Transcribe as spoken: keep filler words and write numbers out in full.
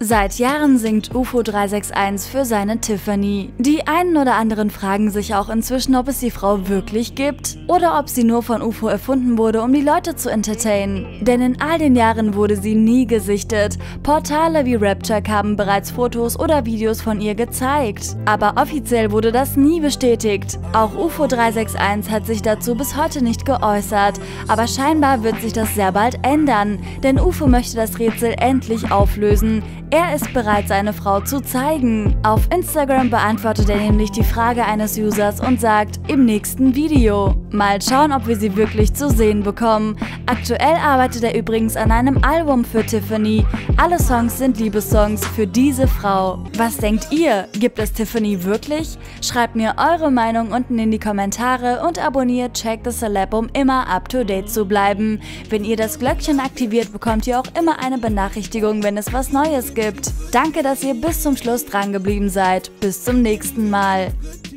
Seit Jahren singt UFO drei sechs eins für seine Tiffany. Die einen oder anderen fragen sich auch inzwischen, ob es die Frau wirklich gibt oder ob sie nur von UFO erfunden wurde, um die Leute zu entertainen. Denn in all den Jahren wurde sie nie gesichtet. Portale wie Rapture haben bereits Fotos oder Videos von ihr gezeigt. Aber offiziell wurde das nie bestätigt. Auch UFO drei sechs eins hat sich dazu bis heute nicht geäußert. Aber scheinbar wird sich das sehr bald ändern, denn UFO möchte das Rätsel endlich auflösen. Er ist bereit, seine Frau zu zeigen. Auf Instagram beantwortet er nämlich die Frage eines Users und sagt, im nächsten Video. Mal schauen, ob wir sie wirklich zu sehen bekommen. Aktuell arbeitet er übrigens an einem Album für Tiffany. Alle Songs sind Liebessongs für diese Frau. Was denkt ihr? Gibt es Tiffany wirklich? Schreibt mir eure Meinung unten in die Kommentare und abonniert Check the Celeb, um immer up to date zu bleiben. Wenn ihr das Glöckchen aktiviert, bekommt ihr auch immer eine Benachrichtigung, wenn es was Neues gibt. Danke, dass ihr bis zum Schluss dran geblieben seid. Bis zum nächsten Mal.